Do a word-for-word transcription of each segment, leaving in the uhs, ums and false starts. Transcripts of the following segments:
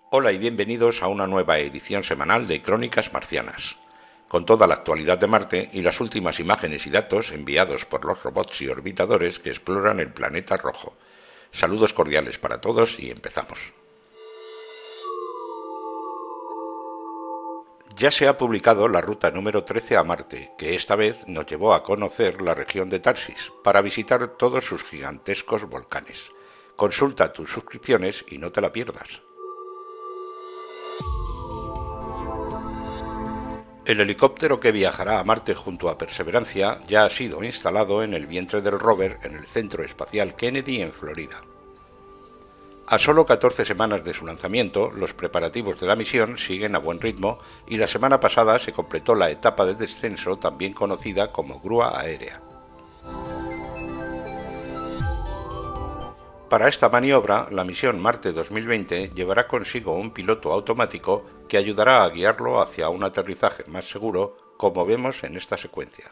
Hola y bienvenidos a una nueva edición semanal de Crónicas Marcianas, con toda la actualidad de Marte y las últimas imágenes y datos enviados por los robots y orbitadores que exploran el planeta rojo. Saludos cordiales para todos y empezamos. Ya se ha publicado la ruta número trece a Marte, que esta vez nos llevó a conocer la región de Tarsis, para visitar todos sus gigantescos volcanes. Consulta tus suscripciones y no te la pierdas. El helicóptero que viajará a Marte junto a Perseverancia ya ha sido instalado en el vientre del rover en el Centro Espacial Kennedy en Florida. A solo catorce semanas de su lanzamiento, los preparativos de la misión siguen a buen ritmo y la semana pasada se completó la etapa de descenso también conocida como grúa aérea. Para esta maniobra, la misión Marte dos mil veinte llevará consigo un piloto automático que ayudará a guiarlo hacia un aterrizaje más seguro, como vemos en esta secuencia.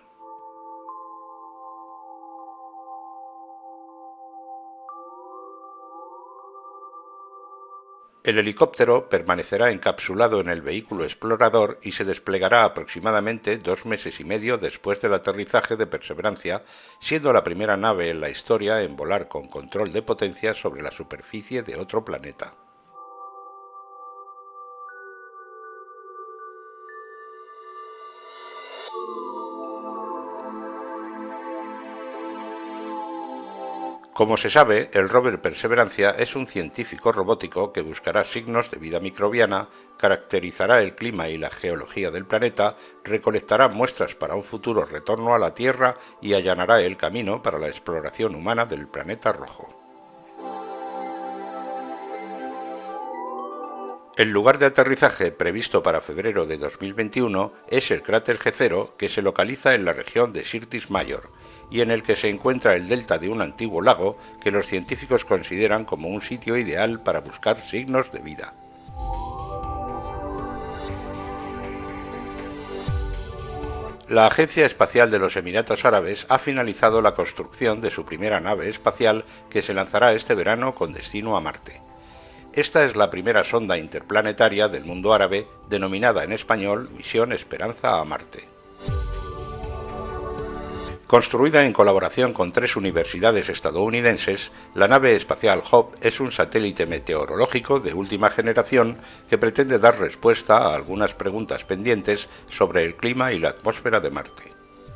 El helicóptero permanecerá encapsulado en el vehículo explorador y se desplegará aproximadamente dos meses y medio después del aterrizaje de Perseverancia, siendo la primera nave en la historia en volar con control de potencia sobre la superficie de otro planeta. Como se sabe, el rover Perseverancia es un científico robótico que buscará signos de vida microbiana, caracterizará el clima y la geología del planeta, recolectará muestras para un futuro retorno a la Tierra y allanará el camino para la exploración humana del planeta rojo. El lugar de aterrizaje previsto para febrero de dos mil veintiuno es el cráter G cero, que se localiza en la región de Syrtis Major y en el que se encuentra el delta de un antiguo lago que los científicos consideran como un sitio ideal para buscar signos de vida. La Agencia Espacial de los Emiratos Árabes ha finalizado la construcción de su primera nave espacial que se lanzará este verano con destino a Marte. Esta es la primera sonda interplanetaria del mundo árabe, denominada en español Misión Esperanza a Marte. Construida en colaboración con tres universidades estadounidenses, la nave espacial Hope es un satélite meteorológico de última generación que pretende dar respuesta a algunas preguntas pendientes sobre el clima y la atmósfera de Marte.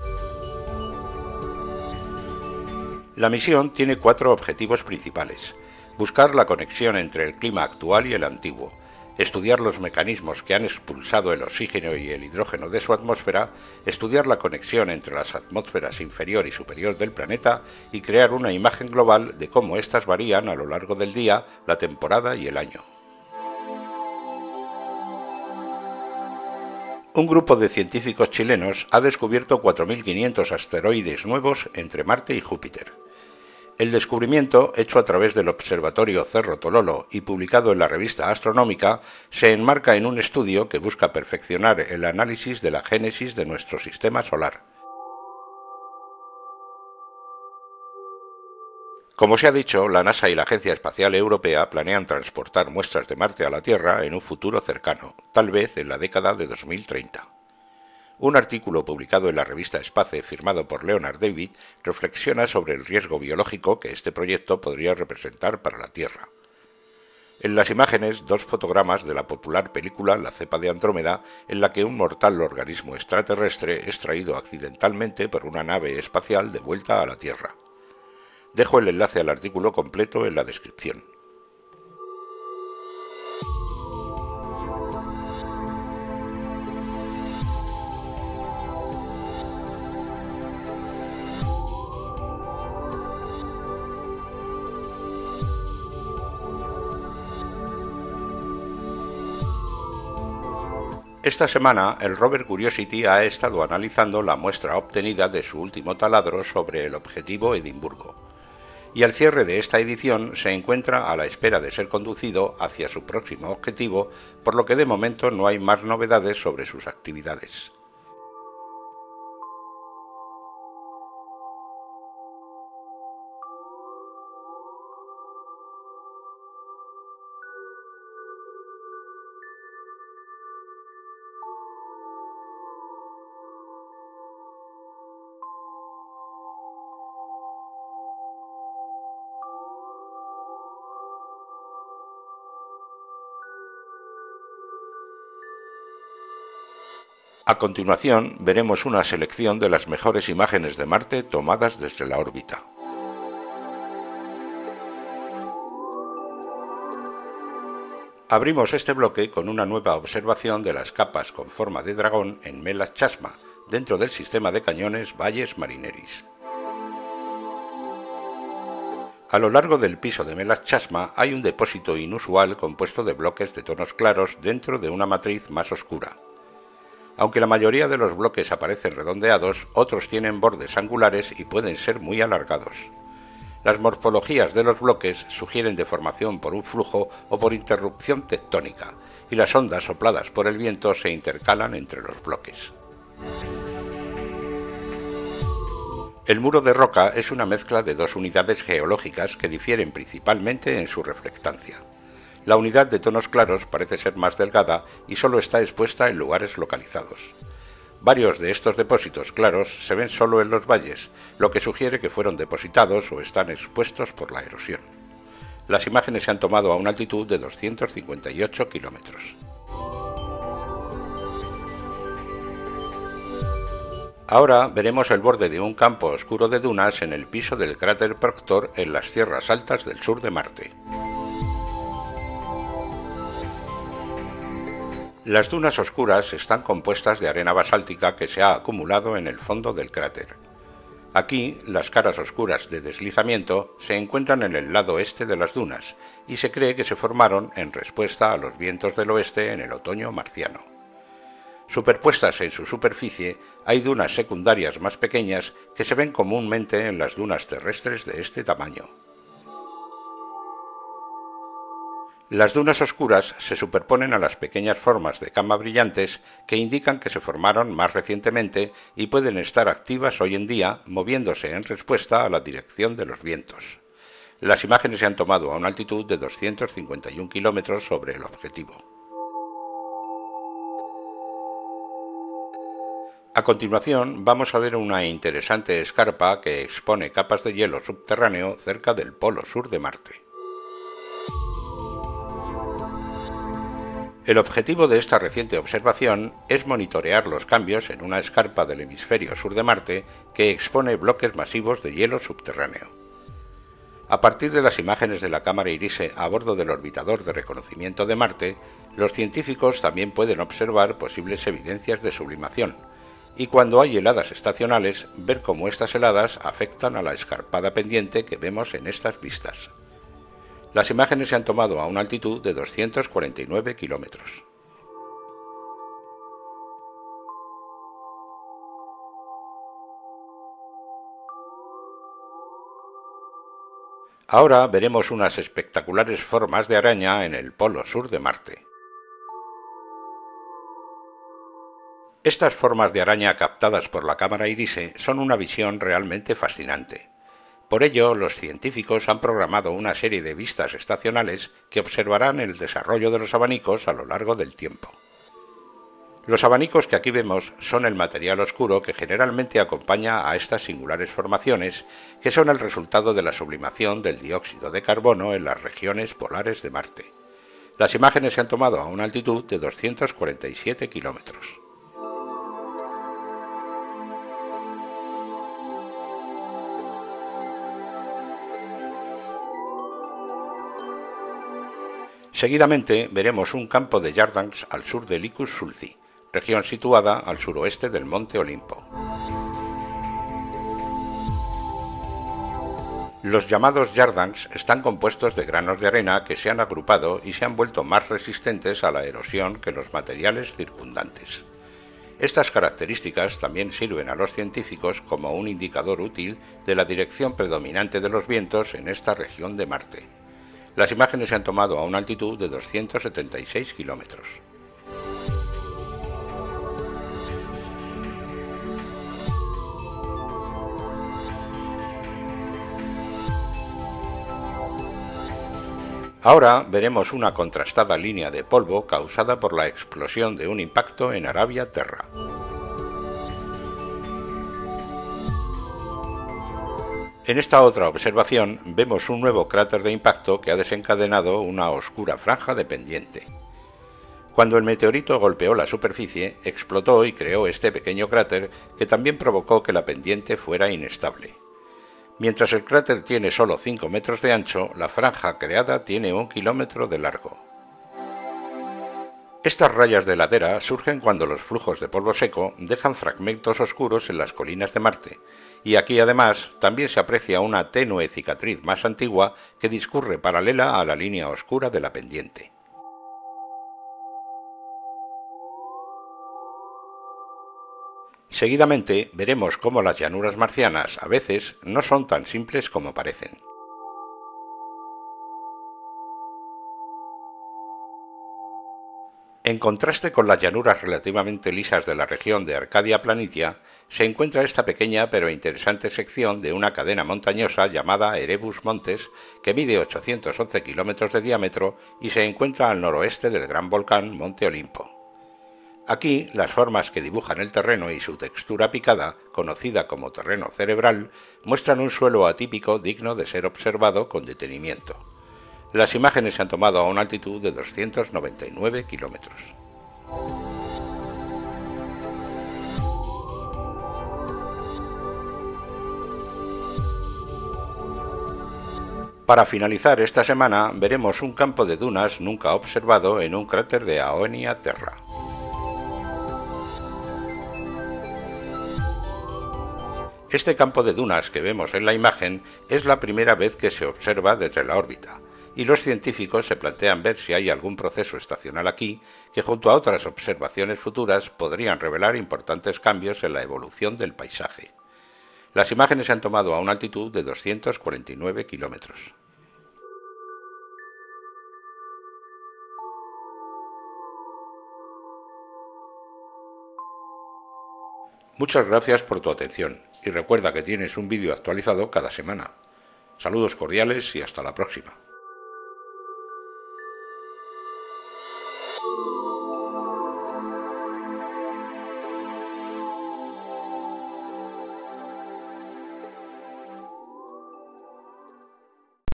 La misión tiene cuatro objetivos principales: buscar la conexión entre el clima actual y el antiguo, estudiar los mecanismos que han expulsado el oxígeno y el hidrógeno de su atmósfera, estudiar la conexión entre las atmósferas inferior y superior del planeta y crear una imagen global de cómo éstas varían a lo largo del día, la temporada y el año. Un grupo de científicos chilenos ha descubierto cuatro mil quinientos asteroides nuevos entre Marte y Júpiter. El descubrimiento, hecho a través del Observatorio Cerro Tololo y publicado en la revista Astronómica, se enmarca en un estudio que busca perfeccionar el análisis de la génesis de nuestro sistema solar. Como se ha dicho, la NASA y la Agencia Espacial Europea planean transportar muestras de Marte a la Tierra en un futuro cercano, tal vez en la década de dos mil treinta. Un artículo publicado en la revista Space, firmado por Leonard David, reflexiona sobre el riesgo biológico que este proyecto podría representar para la Tierra. En las imágenes, dos fotogramas de la popular película La cepa de Andrómeda, en la que un mortal organismo extraterrestre es traído accidentalmente por una nave espacial de vuelta a la Tierra. Dejo el enlace al artículo completo en la descripción. Esta semana, el rover Curiosity ha estado analizando la muestra obtenida de su último taladro sobre el objetivo Edimburgo, y al cierre de esta edición se encuentra a la espera de ser conducido hacia su próximo objetivo, por lo que de momento no hay más novedades sobre sus actividades. A continuación, veremos una selección de las mejores imágenes de Marte tomadas desde la órbita. Abrimos este bloque con una nueva observación de las capas con forma de dragón en Melas Chasma, dentro del sistema de cañones Valles Marineris. A lo largo del piso de Melas Chasma hay un depósito inusual compuesto de bloques de tonos claros dentro de una matriz más oscura. Aunque la mayoría de los bloques aparecen redondeados, otros tienen bordes angulares y pueden ser muy alargados. Las morfologías de los bloques sugieren deformación por un flujo o por interrupción tectónica, y las ondas sopladas por el viento se intercalan entre los bloques. El muro de roca es una mezcla de dos unidades geológicas que difieren principalmente en su reflectancia. La unidad de tonos claros parece ser más delgada y solo está expuesta en lugares localizados. Varios de estos depósitos claros se ven solo en los valles, lo que sugiere que fueron depositados o están expuestos por la erosión. Las imágenes se han tomado a una altitud de doscientos cincuenta y ocho kilómetros. Ahora veremos el borde de un campo oscuro de dunas en el piso del cráter Proctor en las tierras altas del sur de Marte. Las dunas oscuras están compuestas de arena basáltica que se ha acumulado en el fondo del cráter. Aquí, las caras oscuras de deslizamiento se encuentran en el lado este de las dunas y se cree que se formaron en respuesta a los vientos del oeste en el otoño marciano. Superpuestas en su superficie hay dunas secundarias más pequeñas que se ven comúnmente en las dunas terrestres de este tamaño. Las dunas oscuras se superponen a las pequeñas formas de cama brillantes que indican que se formaron más recientemente y pueden estar activas hoy en día, moviéndose en respuesta a la dirección de los vientos. Las imágenes se han tomado a una altitud de doscientos cincuenta y un kilómetros sobre el objetivo. A continuación vamos a ver una interesante escarpa que expone capas de hielo subterráneo cerca del polo sur de Marte. El objetivo de esta reciente observación es monitorear los cambios en una escarpa del hemisferio sur de Marte que expone bloques masivos de hielo subterráneo. A partir de las imágenes de la cámara IRISE a bordo del orbitador de reconocimiento de Marte, los científicos también pueden observar posibles evidencias de sublimación, y cuando hay heladas estacionales, ver cómo estas heladas afectan a la escarpada pendiente que vemos en estas vistas. Las imágenes se han tomado a una altitud de doscientos cuarenta y nueve kilómetros. Ahora veremos unas espectaculares formas de araña en el polo sur de Marte. Estas formas de araña captadas por la cámara IRISE son una visión realmente fascinante. Por ello, los científicos han programado una serie de vistas estacionales que observarán el desarrollo de los abanicos a lo largo del tiempo. Los abanicos que aquí vemos son el material oscuro que generalmente acompaña a estas singulares formaciones, que son el resultado de la sublimación del dióxido de carbono en las regiones polares de Marte. Las imágenes se han tomado a una altitud de doscientos cuarenta y siete kilómetros. Seguidamente veremos un campo de Yardans al sur de Licus Sulci, región situada al suroeste del Monte Olimpo. Los llamados Yardans están compuestos de granos de arena que se han agrupado y se han vuelto más resistentes a la erosión que los materiales circundantes. Estas características también sirven a los científicos como un indicador útil de la dirección predominante de los vientos en esta región de Marte. Las imágenes se han tomado a una altitud de doscientos setenta y seis kilómetros. Ahora veremos una contrastada línea de polvo causada por la explosión de un impacto en Arabia Terra. En esta otra observación vemos un nuevo cráter de impacto que ha desencadenado una oscura franja de pendiente. Cuando el meteorito golpeó la superficie, explotó y creó este pequeño cráter que también provocó que la pendiente fuera inestable. Mientras el cráter tiene solo cinco metros de ancho, la franja creada tiene un kilómetro de largo. Estas rayas de ladera surgen cuando los flujos de polvo seco dejan fragmentos oscuros en las colinas de Marte, y aquí además también se aprecia una tenue cicatriz más antigua que discurre paralela a la línea oscura de la pendiente. Seguidamente veremos cómo las llanuras marcianas a veces no son tan simples como parecen. En contraste con las llanuras relativamente lisas de la región de Arcadia Planitia, se encuentra esta pequeña pero interesante sección de una cadena montañosa llamada Erebus Montes, que mide ochocientos once kilómetros de diámetro y se encuentra al noroeste del gran volcán Monte Olimpo. Aquí, las formas que dibujan el terreno y su textura picada, conocida como terreno cerebral, muestran un suelo atípico digno de ser observado con detenimiento. Las imágenes se han tomado a una altitud de doscientos noventa y nueve kilómetros. Para finalizar esta semana, veremos un campo de dunas nunca observado en un cráter de Aonia Terra. Este campo de dunas que vemos en la imagen es la primera vez que se observa desde la órbita, y los científicos se plantean ver si hay algún proceso estacional aquí que junto a otras observaciones futuras podrían revelar importantes cambios en la evolución del paisaje. Las imágenes se han tomado a una altitud de doscientos cuarenta y nueve kilómetros. Muchas gracias por tu atención y recuerda que tienes un vídeo actualizado cada semana. Saludos cordiales y hasta la próxima.